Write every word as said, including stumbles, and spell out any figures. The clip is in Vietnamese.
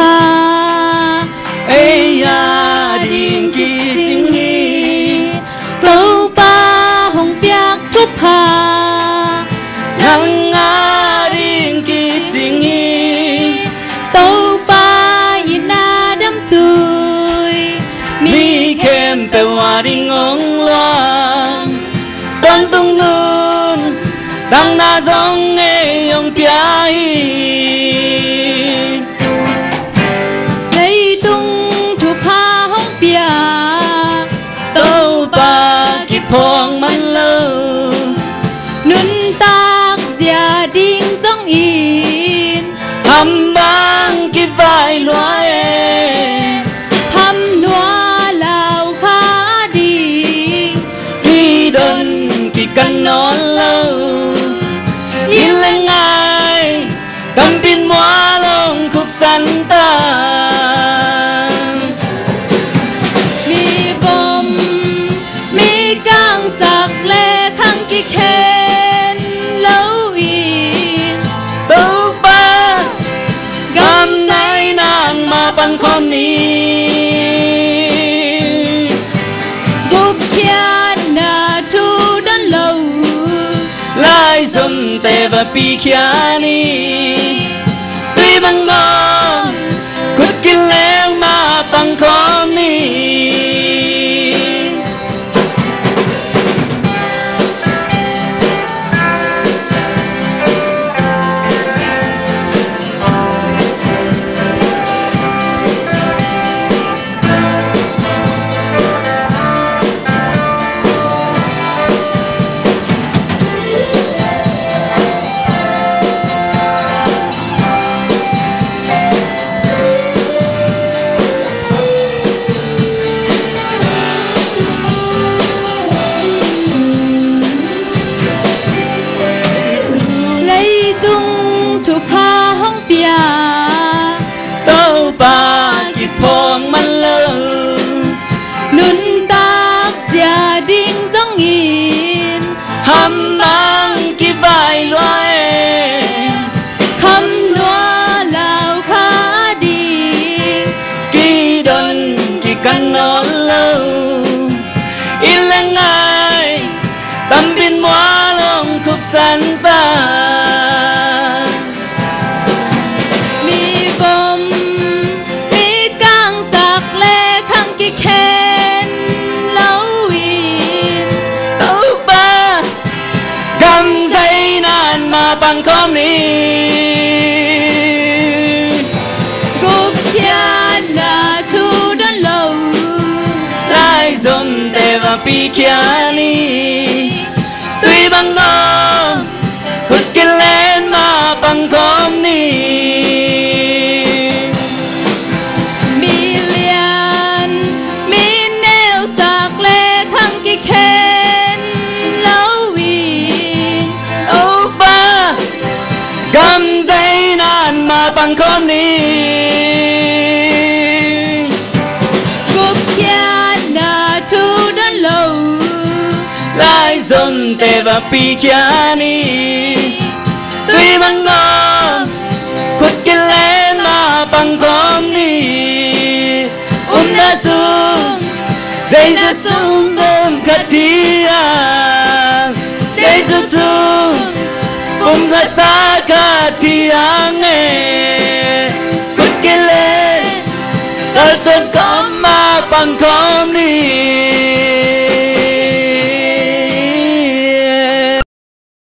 pa ai ya đình kỳ chính hi tàu ba hồng biak tu pa ngang a đình kỳ chính hi tàu ba ina đam tuổi mi kem pe wa ding ong loan tang tung nun tang na zong e yong pia hi lấy tung thu pa hong pia tàu ba kịp phong man lơ nun tak gia đình dong in hầm bang kịp vai loài hầm loa lao kha đi đi đơn kịp căn non lơ in lên ngay cầm pin mua lông khúc sắn ta mi bom mi căng sạc lệ khang kí khen lâu in tàu ba gam nay nàng mà bằng con ní gục kia na thu đơn lâu lai dùm tê và pi kia ni tuy bằng ngon cút kinh leng mà bằng con ni tàu ba kịp phong man lơ nun tak gia đình dong in hầm mang kịp vai loài hầm loa lao kha đi kỳ đơn kỳ căn non lơ in lên ngay tâm pin mua lông khúc sắn ta khen lâu in tàu ba găm dây nàn mà bằng con ní gục kia na thu đơn lâu lai dùm tê và pi kia ni tuy bằng ngon khuất kia lên mà bằng con ní găm dây nàn mà bằng con ní gục kia na thu đơn lâu lai dùm tê và pi kia ni tuy bằng ngon khuất kia lên mà bằng con ní um na sung dây ra sung bom khát thia dây ra sung bom khát sa khát thiang nghe cút kia lên ta sơn có mà bằng con đi